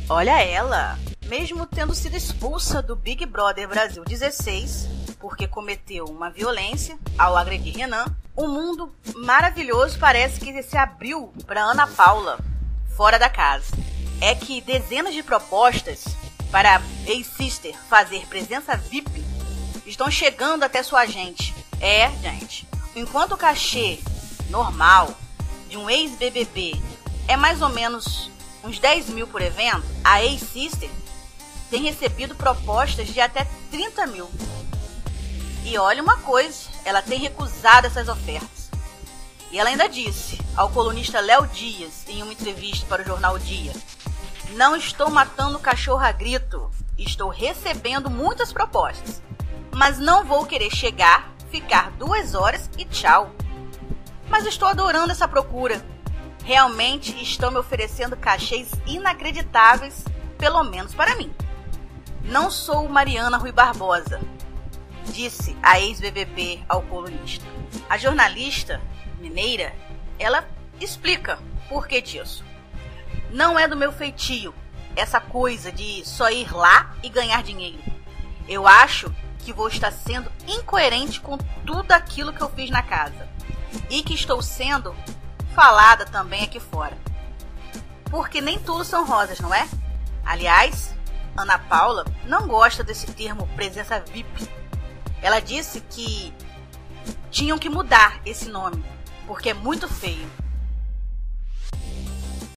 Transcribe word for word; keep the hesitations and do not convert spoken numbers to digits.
Olha ela, mesmo tendo sido expulsa do Big Brother Brasil dezesseis, porque cometeu uma violência ao agredir Renan, um mundo maravilhoso parece que se abriu para Ana Paula, fora da casa. É que dezenas de propostas para a ex-sister fazer presença V I P estão chegando até sua agente. É, gente, enquanto o cachê normal de um ex-B B B é mais ou menos uns dez mil por evento, a ex-sister tem recebido propostas de até trinta mil. E olha uma coisa, ela tem recusado essas ofertas. E ela ainda disse ao colunista Léo Dias, em uma entrevista para o jornal Dia: não estou matando cachorro a grito, estou recebendo muitas propostas, mas não vou querer chegar, ficar duas horas e tchau. Mas estou adorando essa procura. Realmente estão me oferecendo cachês inacreditáveis, pelo menos para mim. Não sou Mariana Rui Barbosa, disse a ex-B B B ao colunista. A jornalista mineira, ela explica por que disso. Não é do meu feitio essa coisa de só ir lá e ganhar dinheiro. Eu acho que vou estar sendo incoerente com tudo aquilo que eu fiz na casa e que estou sendo falada também aqui fora. Porque nem tudo são rosas, não é? Aliás, Ana Paula não gosta desse termo presença V I P. Ela disse que tinham que mudar esse nome, porque é muito feio.